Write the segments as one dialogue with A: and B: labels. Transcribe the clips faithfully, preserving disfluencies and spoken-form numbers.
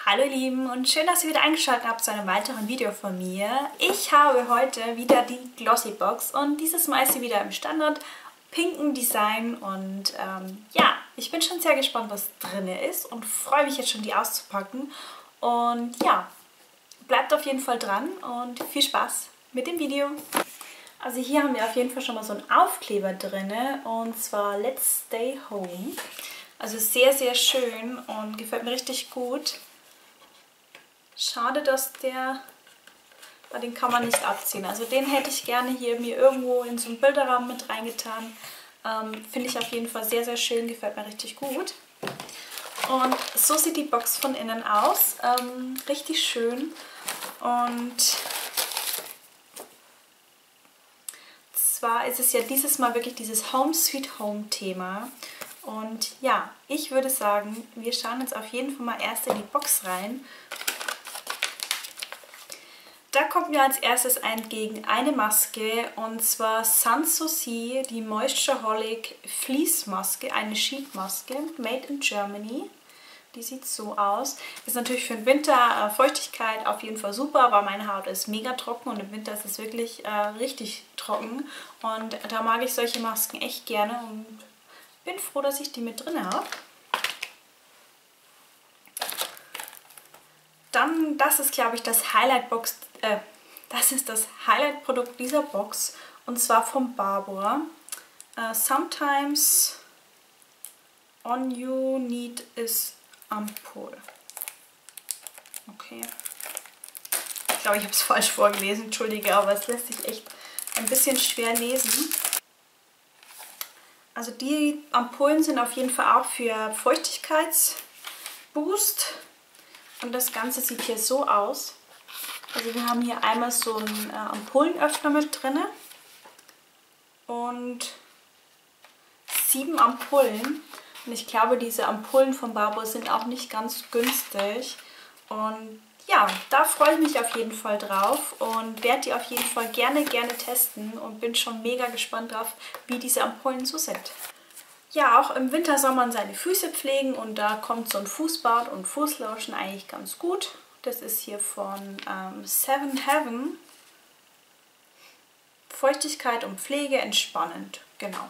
A: Hallo ihr Lieben und schön, dass ihr wieder eingeschaltet habt zu einem weiteren Video von mir. Ich habe heute wieder die Glossybox und dieses Mal ist sie wieder im Standard pinken Design und ähm, ja, ich bin schon sehr gespannt, was drin ist und freue mich jetzt schon, die auszupacken. Und ja, bleibt auf jeden Fall dran und viel Spaß mit dem Video. Also hier haben wir auf jeden Fall schon mal so einen Aufkleber drin und zwar Let's Stay Home. Also sehr, sehr schön und gefällt mir richtig gut. Schade, dass der, den kann man nicht abziehen. Also den hätte ich gerne hier mir irgendwo in so einen Bilderrahmen mit reingetan. Ähm, Finde ich auf jeden Fall sehr, sehr schön, gefällt mir richtig gut. Und so sieht die Box von innen aus. Ähm, richtig schön. Und zwar ist es ja dieses Mal wirklich dieses Home Sweet Home Thema. Und ja, ich würde sagen, wir schauen jetzt auf jeden Fall mal erst in die Box rein. Da kommt mir als erstes entgegen eine Maske und zwar Sanssouci, die Moistureholic Fleece Maske, eine Sheet-Maske, made in Germany. Die sieht so aus. Ist natürlich für den Winter äh, Feuchtigkeit auf jeden Fall super, weil meine Haut ist mega trocken und im Winter ist es wirklich äh, richtig trocken. Und da mag ich solche Masken echt gerne und bin froh, dass ich die mit drin habe. Dann, das ist glaube ich das Highlight-Box, äh, das ist das Highlight-Produkt dieser Box und zwar von Barbara. Uh, sometimes all you need is Ampoule. Okay. Ich glaube, ich habe es falsch vorgelesen, entschuldige, aber es lässt sich echt ein bisschen schwer lesen. Also die Ampullen sind auf jeden Fall auch für Feuchtigkeitsboost. Und das Ganze sieht hier so aus. Also wir haben hier einmal so einen äh, Ampullenöffner mit drin. Und sieben Ampullen. Und ich glaube, diese Ampullen von Barbara sind auch nicht ganz günstig. Und ja, da freue ich mich auf jeden Fall drauf. Und werde die auf jeden Fall gerne, gerne testen. Und bin schon mega gespannt drauf, wie diese Ampullen so sind. Ja, auch im Winter soll man seine Füße pflegen und da kommt so ein Fußbad und Fußlotion eigentlich ganz gut. Das ist hier von ähm, Seven Heaven. Feuchtigkeit und Pflege entspannend, genau.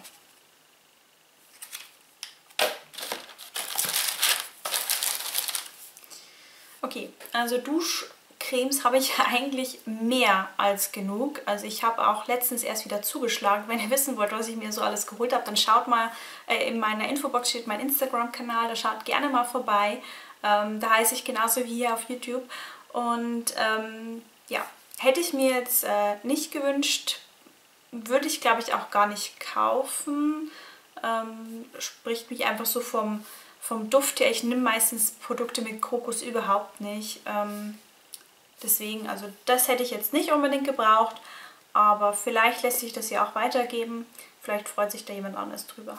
A: Okay, also Duschcremes habe ich eigentlich mehr als genug. Also ich habe auch letztens erst wieder zugeschlagen. Wenn ihr wissen wollt, was ich mir so alles geholt habe, dann schaut mal, äh, in meiner Infobox steht mein Instagram-Kanal, da schaut gerne mal vorbei. Ähm, da heiße ich genauso wie hier auf YouTube. Und ähm, ja, hätte ich mir jetzt äh, nicht gewünscht, würde ich glaube ich auch gar nicht kaufen. Ähm, spricht mich einfach so vom... Vom Duft her, ich nehme meistens Produkte mit Kokos überhaupt nicht. Ähm, deswegen, also das hätte ich jetzt nicht unbedingt gebraucht. Aber vielleicht lässt sich das ja auch weitergeben. Vielleicht freut sich da jemand anderes drüber.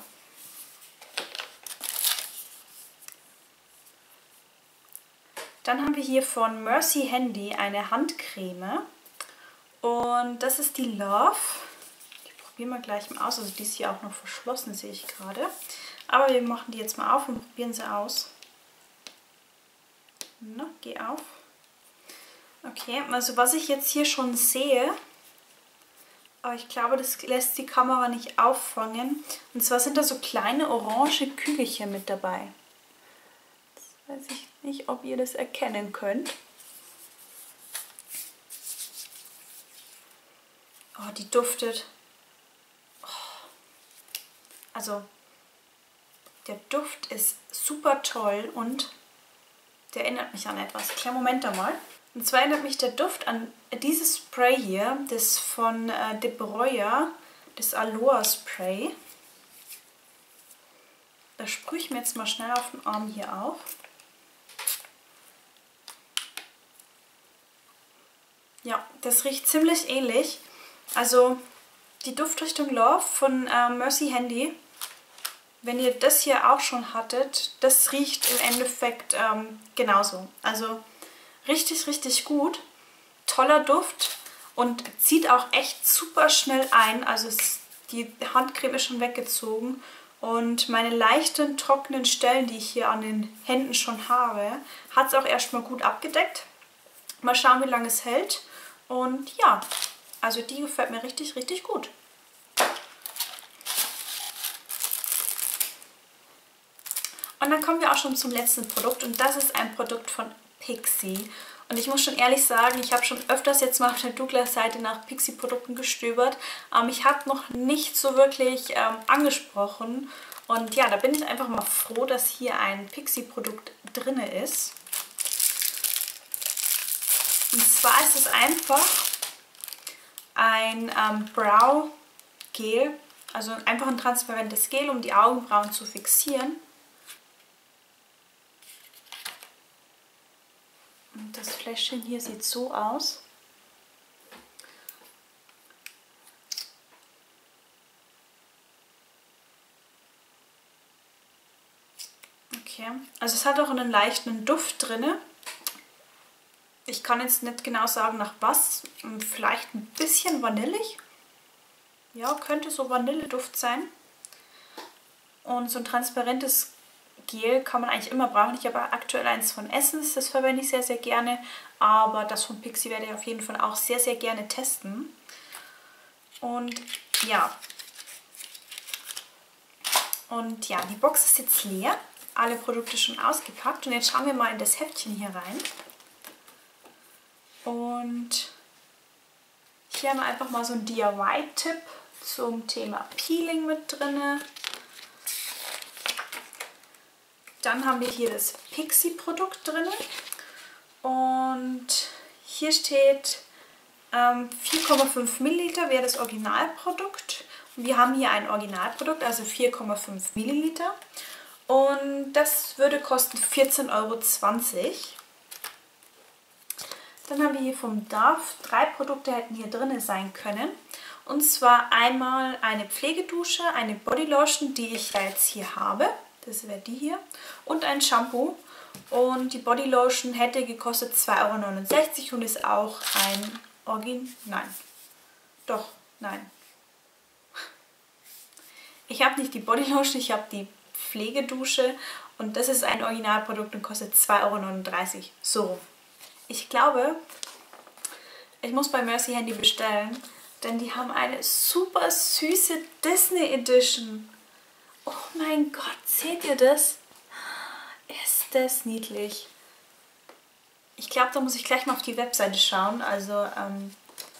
A: Dann haben wir hier von Mercy Handy eine Handcreme. Und das ist die Love. Die probieren wir gleich mal aus. Also die ist hier auch noch verschlossen, sehe ich gerade. Aber wir machen die jetzt mal auf und probieren sie aus. Na, geh auf. Okay, also was ich jetzt hier schon sehe, aber ich glaube, das lässt die Kamera nicht auffangen. Und zwar sind da so kleine orange Kügelchen mit dabei. Jetzt weiß ich nicht, ob ihr das erkennen könnt. Oh, die duftet. Oh. Also... Der Duft ist super toll und der erinnert mich an etwas. Kleinen Moment einmal. Und zwar erinnert mich der Duft an dieses Spray hier, das von äh, De Breuer, das Aloha Spray. Das sprühe ich mir jetzt mal schnell auf den Arm hier auf. Ja, das riecht ziemlich ähnlich. Also die Duftrichtung Love von äh, Mercy Handy. Wenn ihr das hier auch schon hattet, das riecht im Endeffekt ähm, genauso. Also richtig, richtig gut. Toller Duft und zieht auch echt super schnell ein. Also es, die Handcreme ist schon weggezogen Und meine leichten, trockenen Stellen, die ich hier an den Händen schon habe, hat es auch erstmal gut abgedeckt. Mal schauen, wie lange es hält. Und ja, also die gefällt mir richtig, richtig gut. Und dann kommen wir auch schon zum letzten Produkt und das ist ein Produkt von Pixi. Und ich muss schon ehrlich sagen, ich habe schon öfters jetzt mal auf der Douglas-Seite nach Pixi-Produkten gestöbert. Aber mich hat noch nicht so wirklich ähm, angesprochen. Und ja, da bin ich einfach mal froh, dass hier ein Pixi-Produkt drin ist. Und zwar ist es einfach ein ähm, Brow-Gel, also einfach ein transparentes Gel, um die Augenbrauen zu fixieren. Und das Fläschchen hier sieht so aus. Okay, also es hat auch einen leichten Duft drin. Ich kann jetzt nicht genau sagen nach was, vielleicht ein bisschen vanillig. Ja, könnte so Vanilleduft sein. Und so ein transparentes Gel kann man eigentlich immer brauchen. Ich habe aktuell eins von Essence, das verwende ich sehr, sehr gerne. Aber das von Pixi werde ich auf jeden Fall auch sehr, sehr gerne testen. Und ja. Und ja, die Box ist jetzt leer. Alle Produkte schon ausgepackt. Und jetzt schauen wir mal in das Heftchen hier rein. Und hier haben wir einfach mal so einen D I Y-Tipp zum Thema Peeling mit drin. Dann haben wir hier das Pixi-Produkt drin. Und hier steht ähm, vier Komma fünf Milliliter wäre das Originalprodukt. Und wir haben hier ein Originalprodukt, also vier Komma fünf Milliliter. Und das würde kosten vierzehn Euro zwanzig. Dann haben wir hier vom Dove, drei Produkte hätten hier drin sein können. Und zwar einmal eine Pflegedusche, eine Bodylotion, die ich ja jetzt hier habe. Das wäre die hier. Und ein Shampoo. Und die Bodylotion hätte gekostet zwei Euro neunundsechzig und ist auch ein Origin... Nein. Doch, nein. Ich habe nicht die Bodylotion, ich habe die Pflegedusche. Und das ist ein Originalprodukt und kostet zwei Euro neununddreißig. So. Ich glaube, ich muss bei Mercy Handy bestellen, denn die haben eine super süße Disney Edition. Oh mein Gott, seht ihr das? Ist das niedlich. Ich glaube, da muss ich gleich mal auf die Webseite schauen. Also, ähm,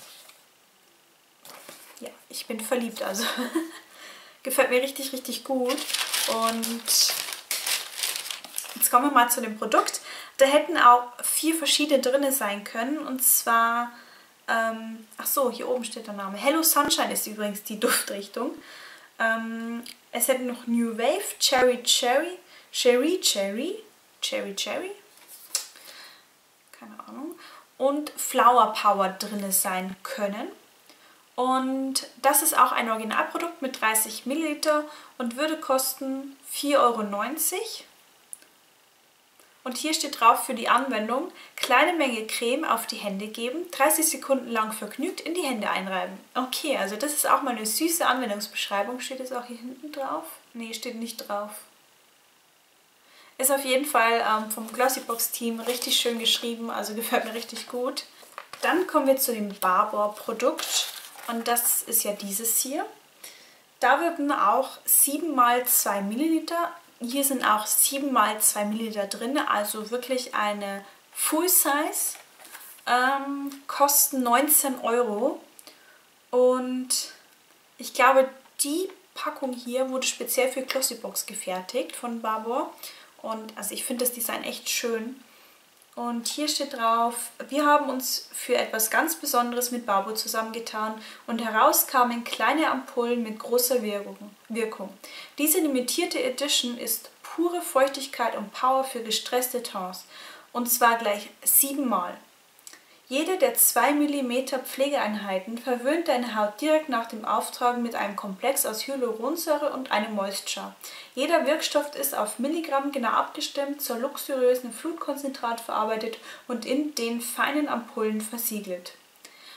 A: ja, ich bin verliebt. Also, gefällt mir richtig, richtig gut. Und jetzt kommen wir mal zu dem Produkt. Da hätten auch vier verschiedene drin sein können. Und zwar, ähm, ach so, hier oben steht der Name. Hello Sunshine ist übrigens die Duftrichtung. Ähm, es hätten noch New Wave, Cherry Cherry, Cherry Cherry, Cherry Cherry, keine Ahnung, und Flower Power drin sein können. Und das ist auch ein Originalprodukt mit dreißig Milliliter und würde kosten vier Euro neunzig. Und hier steht drauf für die Anwendung: kleine Menge Creme auf die Hände geben, dreißig Sekunden lang vergnügt in die Hände einreiben. Okay, also das ist auch mal eine süße Anwendungsbeschreibung. Steht es auch hier hinten drauf? Nee, steht nicht drauf. Ist auf jeden Fall ähm, vom Glossybox-Team richtig schön geschrieben, also gefällt mir richtig gut. Dann kommen wir zu dem Barbour-Produkt und das ist ja dieses hier. Da würden auch sieben mal zwei Milliliter. Hier sind auch sieben mal zwei Milliliter drin, also wirklich eine Full Size. Ähm, kosten neunzehn Euro. Und ich glaube, die Packung hier wurde speziell für Glossybox gefertigt von Barbour. Und also ich finde das Design echt schön. Und hier steht drauf: wir haben uns für etwas ganz Besonderes mit Barbour zusammengetan und heraus kamen kleine Ampullen mit großer Wirkung. Diese limitierte Edition ist pure Feuchtigkeit und Power für gestresste Tons. Und zwar gleich siebenmal. Jede der zwei Millimeter Pflegeeinheiten verwöhnt deine Haut direkt nach dem Auftragen mit einem Komplex aus Hyaluronsäure und einem Moisture. Jeder Wirkstoff ist auf Milligramm genau abgestimmt, zur luxuriösen Flutkonzentrat verarbeitet und in den feinen Ampullen versiegelt.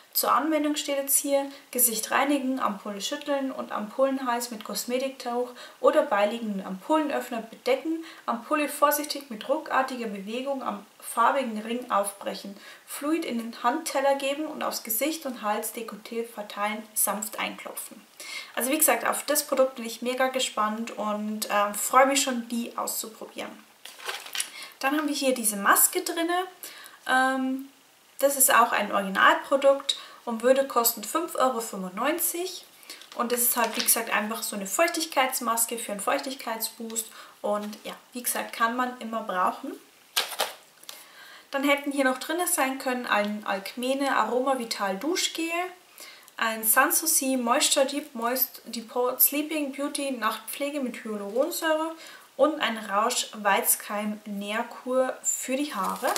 A: Zur Anwendung steht jetzt hier: Gesicht reinigen, Ampulle schütteln und Ampullenhals mit Kosmetiktauch oder beiliegenden Ampullenöffner bedecken, Ampulle vorsichtig mit ruckartiger Bewegung am farbigen Ring aufbrechen, Fluid in den Handteller geben und aufs Gesicht und Hals Dekolleté verteilen, sanft einklopfen. Also wie gesagt, auf das Produkt bin ich mega gespannt und äh, freue mich schon, die auszuprobieren. Dann haben wir hier diese Maske drin. Ähm, das ist auch ein Originalprodukt und würde kosten fünf Euro fünfundneunzig. Und das ist halt, wie gesagt, einfach so eine Feuchtigkeitsmaske für einen Feuchtigkeitsboost. Und ja, wie gesagt, kann man immer brauchen. Dann hätten hier noch drin sein können ein Alkmene Aroma Vital Duschgel, ein Sanssouci Moisture Deep Moist Depot Sleeping Beauty Nachtpflege mit Hyaluronsäure und ein Rausch Weizkeim Nährkur für die Haare.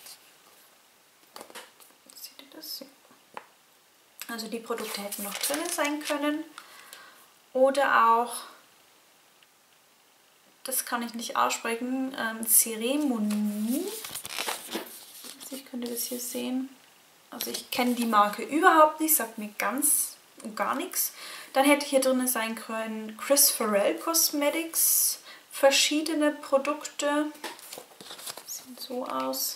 A: Seht ihr das? Also die Produkte hätten noch drin sein können. Oder auch, das kann ich nicht aussprechen, ähm, Zeremonie. Ich könnte das hier sehen. Also ich kenne die Marke überhaupt nicht, sagt mir ganz und gar nichts. Dann hätte hier drin sein können Chris Farrell Cosmetics, verschiedene Produkte. Sieht so aus.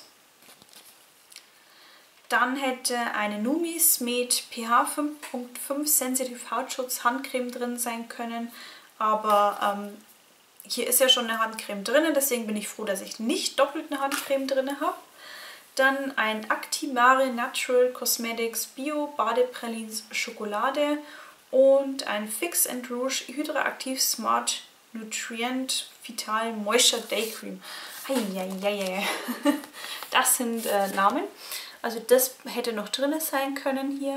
A: Dann hätte eine Numis mit pH fünf Punkt fünf Sensitive Hautschutz Handcreme drin sein können. Aber ähm, hier ist ja schon eine Handcreme drin, deswegen bin ich froh, dass ich nicht doppelt eine Handcreme drin habe. Dann ein Actimare Natural Cosmetics Bio Badepralins Schokolade und ein Fix and Rouge Hydroaktiv Smart Nutrient Vital Moisture Day Cream. Eieieiei. Das sind äh, Namen. Also das hätte noch drin sein können hier.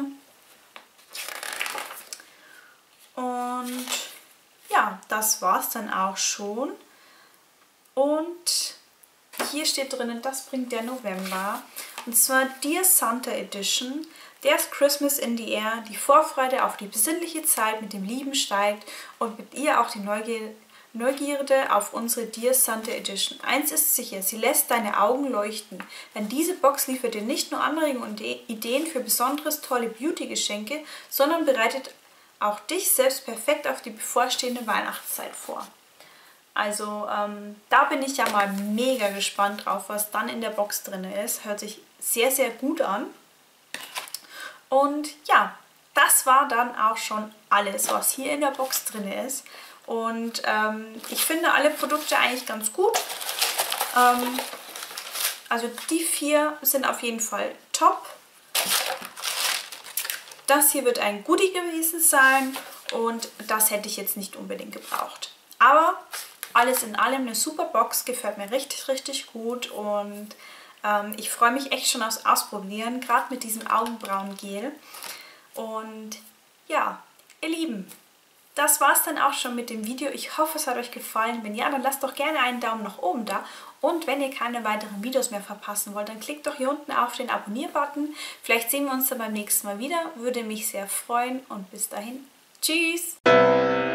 A: Und ja, das war es dann auch schon. Und hier steht drinnen, das bringt der November. Und zwar Dear Santa Edition. There's Christmas in the air. Die Vorfreude auf die besinnliche Zeit mit dem Lieben steigt und mit ihr auch die Neugier Neugierde auf unsere Dear Santa Edition. Eins ist sicher, sie lässt deine Augen leuchten. Denn diese Box liefert dir nicht nur Anregungen und Ideen für besonderes tolle Beauty-Geschenke, sondern bereitet auch dich selbst perfekt auf die bevorstehende Weihnachtszeit vor. Also ähm, da bin ich ja mal mega gespannt drauf, was dann in der Box drin ist. Hört sich sehr, sehr gut an. Und ja, das war dann auch schon alles, was hier in der Box drin ist. Und ähm, ich finde alle Produkte eigentlich ganz gut. Ähm, also die vier sind auf jeden Fall top. Das hier wird ein Goodie gewesen sein und das hätte ich jetzt nicht unbedingt gebraucht. Aber alles in allem eine super Box, gefällt mir richtig, richtig gut und ähm, ich freue mich echt schon aufs Ausprobieren, gerade mit diesem Augenbrauengel. Und ja, ihr Lieben, das war es dann auch schon mit dem Video. Ich hoffe, es hat euch gefallen. Wenn ja, dann lasst doch gerne einen Daumen nach oben da. Und wenn ihr keine weiteren Videos mehr verpassen wollt, dann klickt doch hier unten auf den Abonnier-Button. Vielleicht sehen wir uns dann beim nächsten Mal wieder. Würde mich sehr freuen und bis dahin. Tschüss!